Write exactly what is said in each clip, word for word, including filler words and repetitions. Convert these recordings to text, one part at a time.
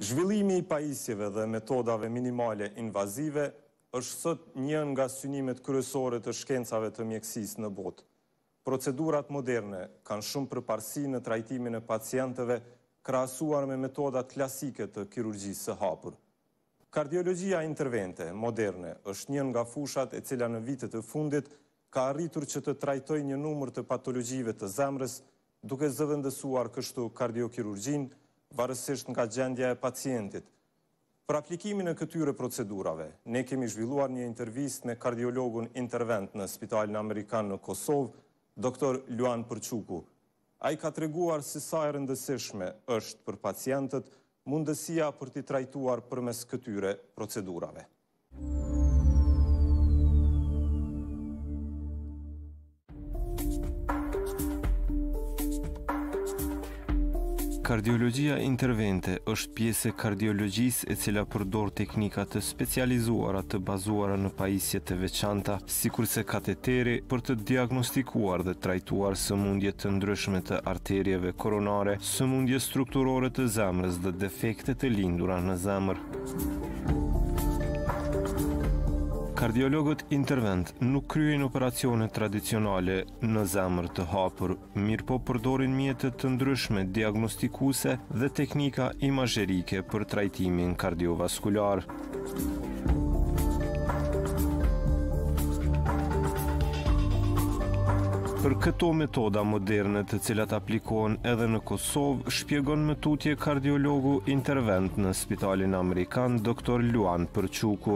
Zhvillimi i pajisjeve dhe metodave minimale invazive është sot një nga synimet kryesore të shkencave të mjekësisë në botë. Procedurat moderne kanë shumë përparësi në trajtimin e pacientëve krahasuar me metodat klasike të kirurgjisë së hapur. Kardiologjia intervente moderne është një nga fushat e cila në vitet e fundit ka arritur që të trajtojë një numër të patologjive të zemrës, duke zëvendësuar kështu kardiokirurgjinë, varësisht nga gjendja e pacientit. Për aplikimin e këtyre procedurave, ne kemi zhvilluar një intervistë me kardiologun intervent në Spitalin Amerikan në Kosovë, doktor Luan Përquku. Ai ka treguar se sa e rëndësishme është për pacientët mundësia për t'i trajtuar përmes këtyre procedurave. Kardiologjia intervente është pjesë e kardiologjisë e cila përdor teknika të specializuara të bazuara në pajisje të veçanta, sikurse kateteri për të diagnostikuar dhe trajtuar sëmundje të ndryshme të arterieve koronare, sëmundje strukturore të zemrës dhe defekte të lindura në zemër. Kardiologët intervent nuk kryejnë operacione tradicionale në zemër të hapur, mirë po përdorin mjete të ndryshme diagnostikuese dhe teknika imazherike për trajtimin kardiovaskular. Për këto metoda moderne të cilat aplikohen edhe në Kosovë, shpjegon me tutje kardiologu intervent në Spitalin Amerikan, doktor Luan Përquku.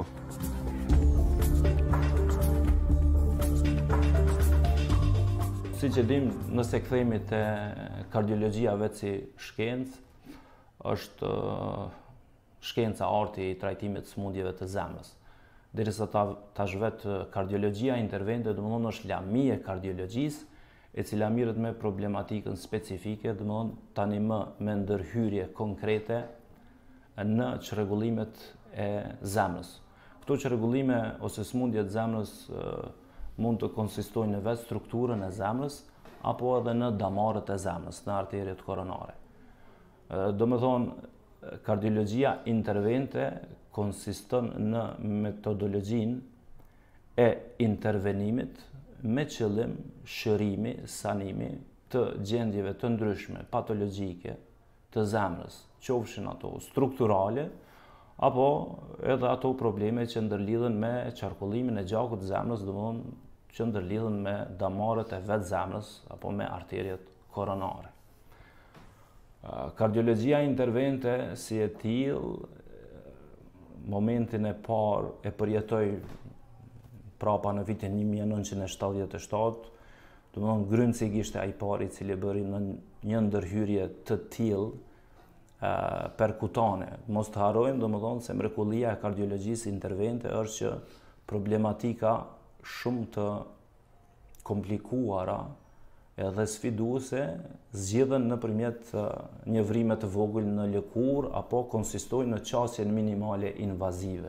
Si që dim, nëse kthehemi te kardiologjia vetë si shkencë, është shkenca arti i trajtimit të sëmundjeve të zemrës. Derisa tash vetë kardiologjia intervente, domethënë është lami e kardiologjisë, e cila mirret me problematikën specifike, domethënë tani më me ndërhyrje konkrete në çrregullimet e zemrës. Këto çrregullime ose sëmundje të zemrës mund të konsistojnë në vetë strukturën e zemrës, apo edhe në damarët e zemrës, në arteriet koronare. Do me thonë, kardiologjia intervente konsiston në metodologjinë e intervenimit me qëllim shërimi, sanimi të gjendjeve të ndryshme, patologjike të zemrës, qofshin ato strukturale, apo edhe ato probleme që ndërlidhen me qarkullimin e gjakut të zemrës, domethënë që ndërlidhen me damarët e vetë zemrës apo me arteriet koronare. Kardiologjia intervente si e tillë, momentin e parë e përjetoi prapa në vitin një mijë e nëntëqind e shtatëdhjetë e shtatë, domethënë Grënцig ishte ai pari i cili bëri në një ndërhyrje të tillë perkutane. Mos të harrojmë domethënë se mrekullia e kardiologjisë intervente është që problematika shumë të komplikuara edhe sfiduese zgjidhen nëpërmjet një vrime të vogël në lëkurë apo konsistojnë në qasjen minimale invazive.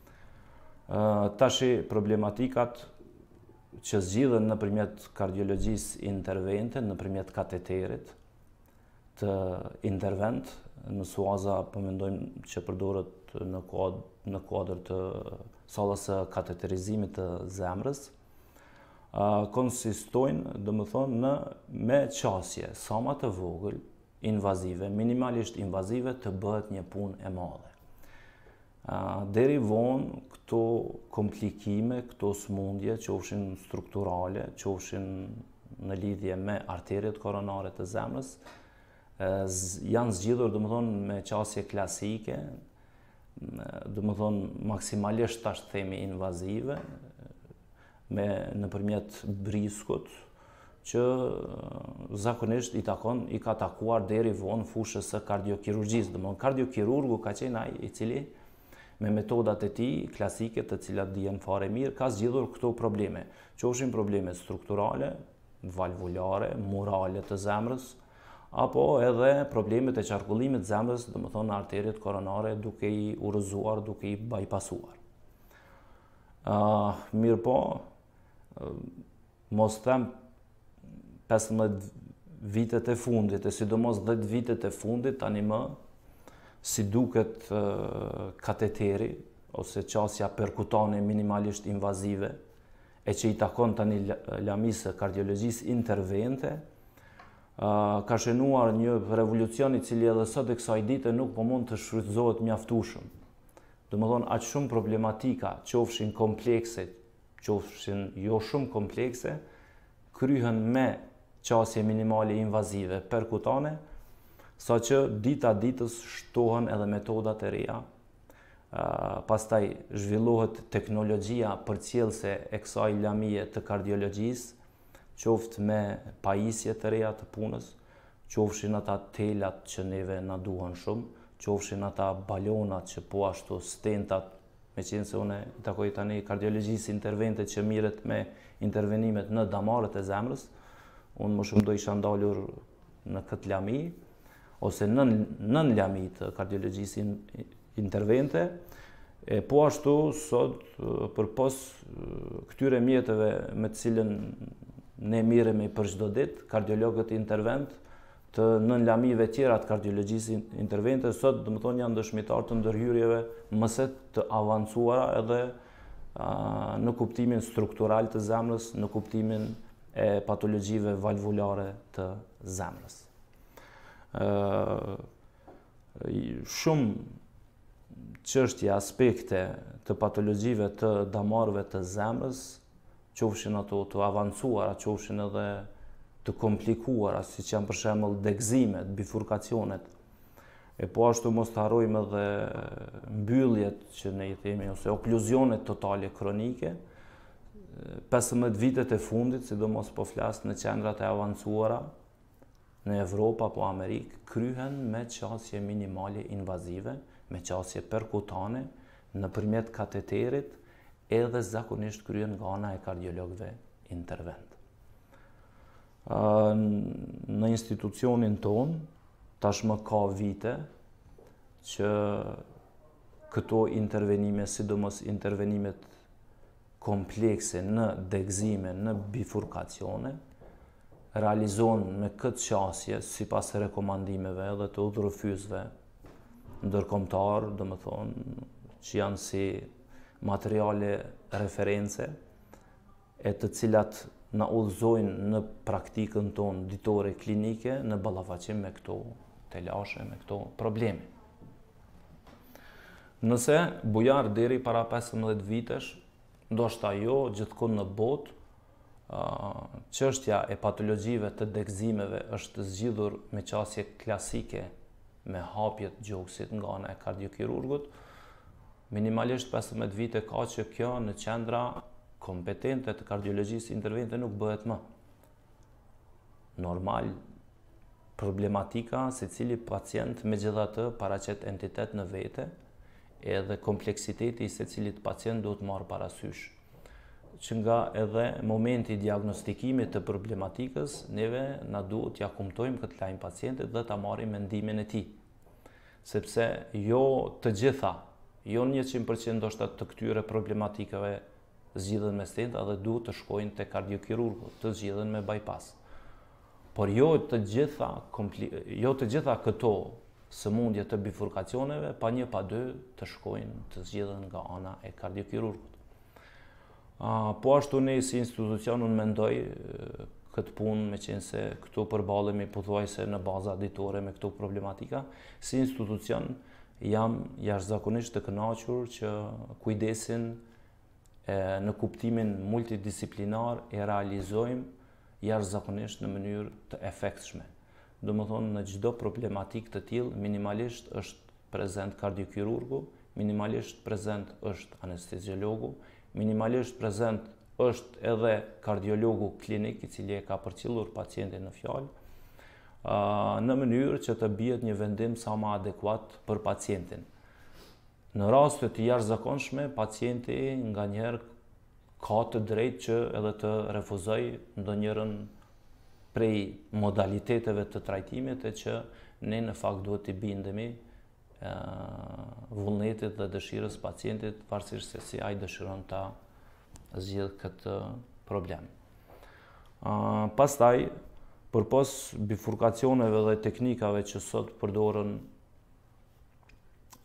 Tashi problematikat që zgjidhen nëpërmjet kardiologjisë intervente, nëpërmjet kateterit të intervent, në Suaza po mendojmë që përdoret në kuadër, në kuadër të sallës së kateterizimit të zemrës, konsistojnë, domethënë, në me qasje sa më të vogël invazive, minimalisht invazive, të bëhet një punë e madhe. Deri vonë këto komplikime, këto sëmundje, qofshin strukturale, qofshin në lidhje me arteriet koronare të zemrës, janë zgjidhur domethënë me qasje klasike, domethënë maksimalisht tash themi invazive, me nëpërmjet briskut, që zakonisht i takon i ka takuar deri vonë fushës së kardiokirurgjisë. Domethënë kardiokirurgu ka qenë ai i cili me metodat e tij klasike, të cilat dihen fare mirë, ka zgjidhur këto probleme. Qofshin probleme strukturale, valvulare, murale të zemrës, apo edhe problemet e qarkullimit të zemrës, domethënë në arteriet koronare, duke i urrëzuar, duke i bypassuar. Uh, mirë po, uh, mos them pesëmbëdhjetë vitet e fundit, e sidomos dhjetë vitet e fundit, tani më, si duket kateteri, ose qasja perkutane minimalisht invazive, e që i takon tani lamisë kardiologjisë intervente, ka shënuar një revolucion i cili edhe sot e kësaj dite nuk po mund të shfrytëzohet mjaftueshëm. Do më thonë, aq shumë problematika, qofshin komplekse, qofshin jo shumë komplekse, kryhen me qasje minimale invazive perkutane, sa që dita ditës shtohen edhe metodat e reja. Pastaj zhvillohet teknologjia përcjellëse e kësaj lamie të kardiologjisë, qoftë me pajisje të reja të punës, qofshin ata telat që neve na duhen shumë, qofshin ata balonat që po ashtu stentat, me qenë se une i takoj tani kardiologjisë intervente që miret me intervenimet në damarët e zemrës, unë më shumë do isha ndalur në këtë lami, ose nën, nën lami të kardiologjisë intervente, e po ashtu sot për pos këtyre mjetëve me të cilën ne miremi për çdo ditë, kardiologët intervent të nën lamive tjera të kardiologjisë intervente, sot do të thonë janë dëshmitar të ndërhyrjeve mëse të avancuara edhe a, në kuptimin struktural të zemrës, në kuptimin e patologjive valvulare të zemrës. Ë, shumë çështje, aspekte të patologjive të damarëve të zemrës, qofshin ato të avancuara, qofshin edhe të komplikuara, si që janë për shembull degëzimet, bifurkacionet, e po ashtu mos të harrojmë edhe mbylljet që ne i themi, ose okluzionet totale kronike. pesëmbëdhjetë vitet e fundit, sidomos po flas në qendrat e avancuara, në Evropë apo Amerikë, kryhen me qasje minimale invazive, me qasje perkutane, nëpërmjet kateterit, edhe zakonisht kryen nga ana e kardiologëve intervent. Në institucionin ton, tashmë ka vite që këto intervenime, sidomos intervenimet komplekse në degëzime, në bifurkacione, realizohen me këtë qasje sipas rekomandimeve edhe të udhërrëfyesve ndërkombëtar, do të thonë, që janë si materiale reference, e të cilat na udhëzojnë në praktikën tonë ditore klinike në ballafaqim me këto telashe, me këto probleme. Nëse bujar deri para pesëmbëdhjetë vitesh, ndoshta jo gjithkohë në botë, çështja e patologjive të degëzimeve është zgjidhur me qasje klasike me hapjet gjoksit nga ana e kardiokirurgut. Minimalisht pesëmbëdhjetë vite ka që kjo në qendra kompetente të kardiologjisë intervente nuk bëhet më. Normal, problematika se cili pacient megjithatë paraqet entitet në vete, edhe kompleksiteti i secilit pacient duhet marrë parasysh. Që nga edhe momenti i diagnostikimit të problematikës, neve na duhet t'ia kumtojmë këtë lajm pacientit dhe ta marrim mendimin e tij. Sepse jo të gjitha, jo njëqind përqind ndoshta të këtyre problematikave zgjidhen me stent edhe duhet të shkojnë te kardiokirurgu, të zgjidhen me bypass. Por jo të gjitha, jo të gjitha këto sëmundje të bifurkacioneve, pa një pa dy të shkojnë të zgjidhen nga ana e kardiokirurgut. Po ashtu ne si institucion unë mendoj këtë punë, me qenë se këtu përballemi pothuajse në baza ditore me këto problematika, si institucion jam jashtëzakonisht të kënaqur që kujdesin në kuptimin multidisiplinar e realizojmë jashtëzakonisht në mënyrë të efektshme. Do më thonë, në çdo problematik të tillë minimalisht është prezent kardiokirurgu, minimalisht prezent është anesteziologu, minimalisht prezent është edhe kardiologu klinik, i cili e ka përcjellur pacientin në fjalë, në mënyrë që të bëhet një vendim sa më adekuat për pacientin. Në raste të jashtëzakonshme, pacienti nganjëherë ka të drejtë që edhe të refuzojë ndonjërin prej modaliteteve të trajtimit, e që ne në fakt duhet të bindemi vullnetit dhe dëshirës pacientit, pavarësisht se si ai dëshiron ta zgjidh këtë problem. Pastaj, përpos bifurkacioneve dhe teknikave që sot përdoren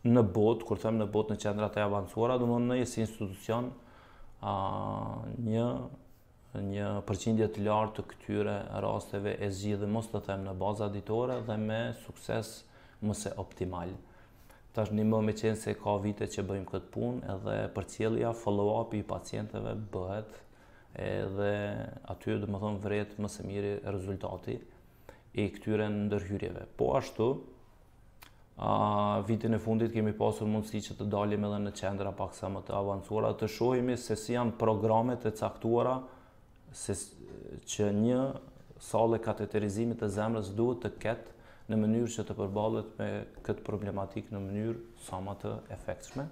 në botë, kur them në botë në qendrat e avancuara, do të thonë ne si institucion a, një një përqindje të lartë të këtyre rasteve e zgjidhim, mos të them në baza ditore dhe me sukses mëse optimal. Tash një më me qenë se ka vite që bëjmë këtë punë edhe përcjellja, follow-up i pacientëve bëhet edhe aty do të thonë vret më së miri rezultati i këtyre ndërhyrjeve. Po ashtu, a, vitin e fundit kemi pasur mundësi që të dalim edhe në qendra paksa më të avancuara, të shohimi se si janë programet e caktuara se që një sallë kateterizimit të zemrës duhet të ketë në mënyrë që të përballet me këtë problematik në mënyrë sa më të efektshme.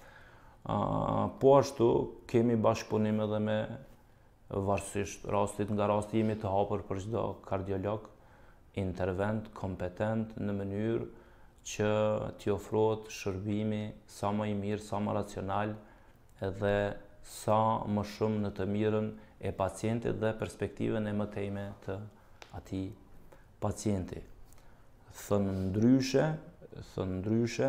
Po ashtu kemi bashkëpunim edhe me varësisht rastit nga rasti jemi të hapur për çdo kardiolog intervent kompetent në mënyrë që t'i ofrohet shërbimi sa më i mirë, sa më racional edhe sa më shumë në të mirën e pacientit dhe perspektivën e mëtejme të atij pacienti. Thënë ndryshe, thënë ndryshe,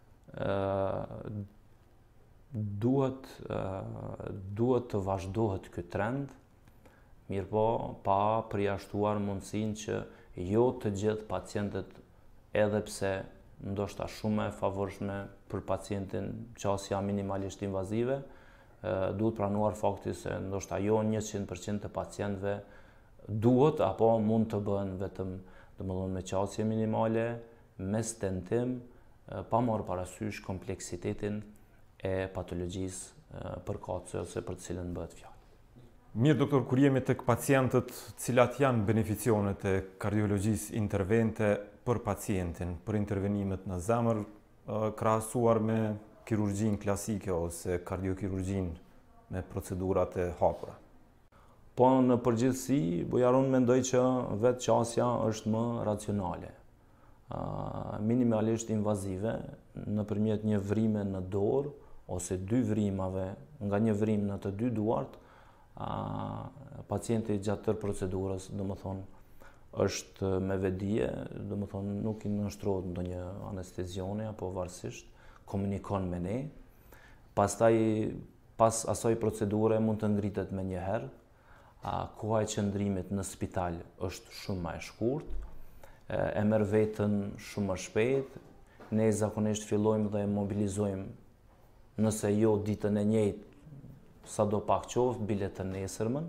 duhet, duhet të vazhdohet ky trend, mirëpo pa përjashtuar mundësinë që jo të gjithë pacientët, edhe pse ndoshta shumë e favorshme për pacientin qasja minimalisht invazive, duhet pranuar fakti se ndoshta jo njëqind përqind të pacientëve duhet apo mund të bëhen vetëm domethënë me qasje minimale, me stentim, pa marrë parasysh kompleksitetin e patologjisë përkatëse ose për të cilën bëhet fjalë. Mirë, doktor, kur jemi tek pacientët, cilat janë beneficionet e kardiologjisë intervente për pacientin, për intervenimet në zemër, krahasuar me kirurgjinë klasike ose kardiokirurgjinë me procedurat e hapura? Po në përgjithësi, bujaron mendoj që vetë qasja është më racionale. Minimalisht invazive, nëpërmjet një vrime në dorë ose dy vrimave, nga një vrim në të dy duart, pacienti gjatë tërë procedurës, do më thonë, është me vedije, do më thonë, nuk i nështrohet ndonjë anestezione apo varësisht, komunikon me ne. Pastaj, pas asoj procedure mund të ngritet me një herë, koha e qëndrimit në spital është shumë më e shkurt, e merr veten shumë më shpejt, ne zakonisht fillojmë dhe e mobilizojmë, nëse jo ditën e njëjtë, sa do pak qoftë, biletën nesërmën.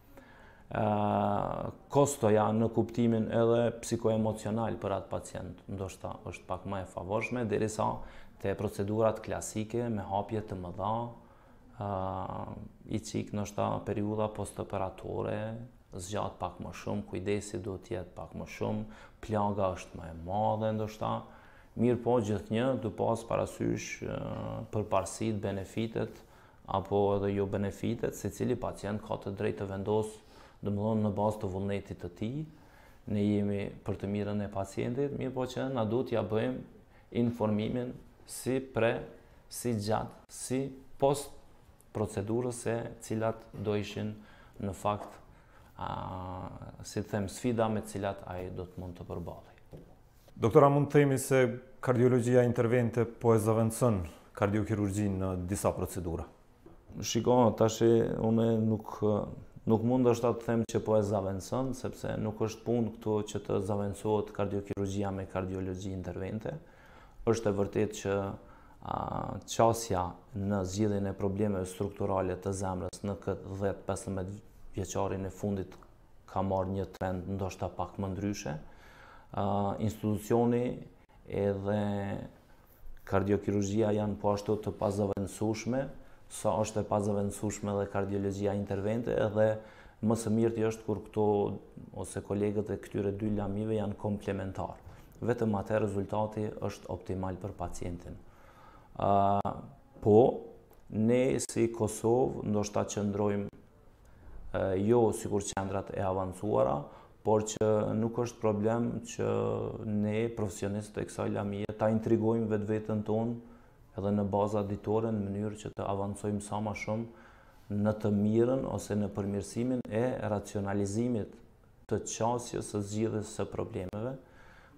Kostoja në kuptimin edhe psikoemocional për atë pacient, ndoshta është pak më e favorshme, derisa te procedurat klasike me hapje të mëdha, i cik ndoshta periudha postoperatore zgjat pak më shumë, kujdesi duhet të jetë pak më shumë, plaga është më e madhe ndoshta, mirë po gjithnjë du pas parasysh përparësitë, benefitet apo edhe jo benefitet, se cili pacient ka të drejtë të vendosë, domethënë në bazë të vullnetit të tij. Ne jemi për të mirën e pacientit, mirë po që na duhet t'ia bëjmë informimin si pre, si gjatë, si post procedurës e cilat do ishin në fakt, a, si të them, sfida me cilat ai do të mund të përballej. Doktora, mund të themi se kardiologjia intervente po e zaventson kardiokirurgjinë në disa procedura? Shiko, tash unë nuk nuk mund është të them që po e zaventson, sepse nuk është punë këtu që të zaventsohet kardiokirurgjia me kardiologji intervente. Është e vërtet që qasja në zgjidhjen e problemeve strukturale të zemrës në këtë dhjetë pesëmbëdhjetë vjeçarin e fundit ka marrë një trend ndoshta pak më ndryshe. Institucioni edhe kardiokirurgjia janë po ashtu të pazaventësueshme, sa është e pazaventësueshme edhe kardiologjia intervente, edhe më së miri është kur këto ose kolegët e këtyre dy lamive janë komplementar. Vetëm atë rezultati është optimal për pacientin. Uh, po, ne si Kosovë ndoshta qëndrojmë uh, jo sikur qendrat e avancuara, por që nuk është problem që ne profesionistët e kësaj lamie ta intrigojmë vetveten tonë edhe në baza ditore në mënyrë që të avancojmë sa më shumë në të mirën ose në përmirësimin e racionalizimit të qasjes së zgjidhjes së problemeve,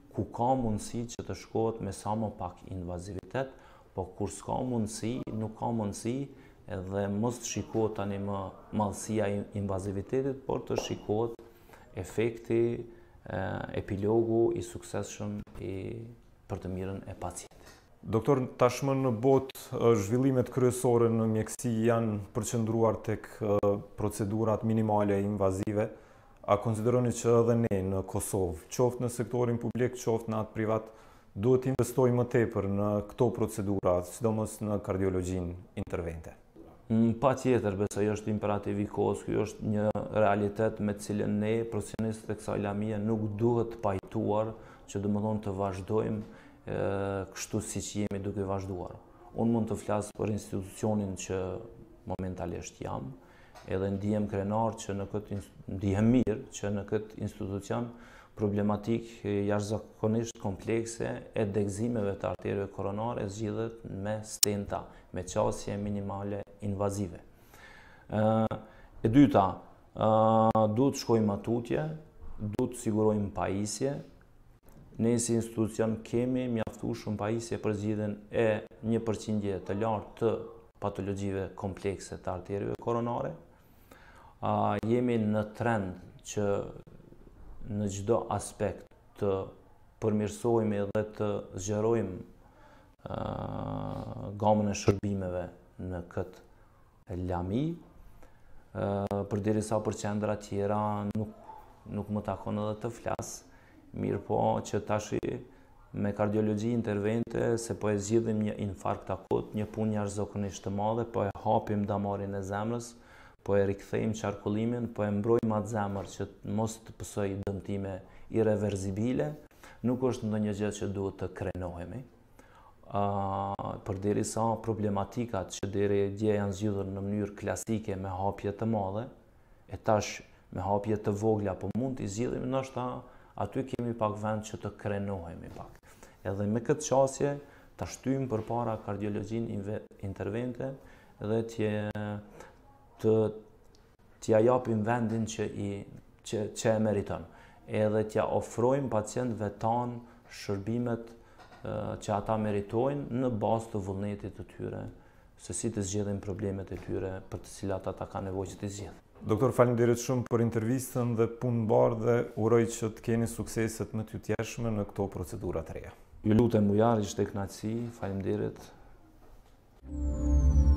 ku ka mundësi që të shkohet me sa më pak invazivitet, po kur s'ka mundësi, nuk ka mundësi edhe mos të shikohet tani më madhësia e invazivitetit, por të shikohet efekti, epilogu i suksesshëm i për të mirën e pacientit. Doktor, tashmë në botë zhvillimet kryesore në mjekësi janë përqendruar tek procedurat minimale invazive. A konsideroni që edhe ne në Kosovë, qoftë në sektorin publik, qoftë në atë privat, duhet investojmë më tepër në këto procedura, sidomos në kardiologjinë intervente? Pa tjetër, besoj është imperativ i kohës, kjo është një realitet me cilën ne, profesionistët e kësaj lamie, nuk duhet pajtuar që do më thonë të vazhdojmë kështu si që jemi duke vazhduar. Unë mund të flasë për institucionin që momentalisht jam, edhe ndihem krenar që në këtë, ndihem mirë që në këtë institucion problematik jashtëzakonisht komplekse e degëzimeve të arterëve koronare zgjidhet me stenta, me qasje minimale invazive. E dyta, duhet shkojmë atutje, duhet sigurojmë pajisje. Ne si institucion kemi mjaftueshëm pajisje për zgjidhjen e një përqindje të lartë të patologjive komplekse të arterëve koronare. Jemi në trend që në çdo aspekt të përmirësojmë dhe të zgjerojmë gamën e shërbimeve në këtë lami. Përderisa për qendra tjera nuk, nuk më takon edhe të flas. Mirë po që tashi me kardiologji intervente se po e zgjidhim një infarkt akut, një punë jashtëzakonisht të madhe, po e hapim damarin e zemrës, po e rikthejmë qarkullimin, po e mbrojmë atë zemër që mos të pësojë dëmtime irreversibile, nuk është ndonjë gjë që duhet të krenohemi. Uh, përderisa problematikat që deri dje janë zgjidhur në mënyrë klasike me hapje të madhe, e tash me hapje të vogla, po mund t'i zgjidhim ndoshta aty kemi pak vend që të krenohemi pak. Edhe me këtë qasje ta shtyjmë përpara kardiologjinë intervente dhe t'je të t'ja japim vendin që i që, që e meriton. Edhe t'ja ofrojmë pacientëve tanë shërbimet që ata meritojnë në bazë të vullnetit të tyre, se si të zgjedhin problemet e tyre për të cilat ata ka nevojë që të zgjedhin. Doktor, faleminderit shumë për intervistën dhe punë mbar dhe uroj që të keni sukseset më të tjershme në këto procedura të reja. Ju lutem ujar, ishte kënaqësi, faleminderit.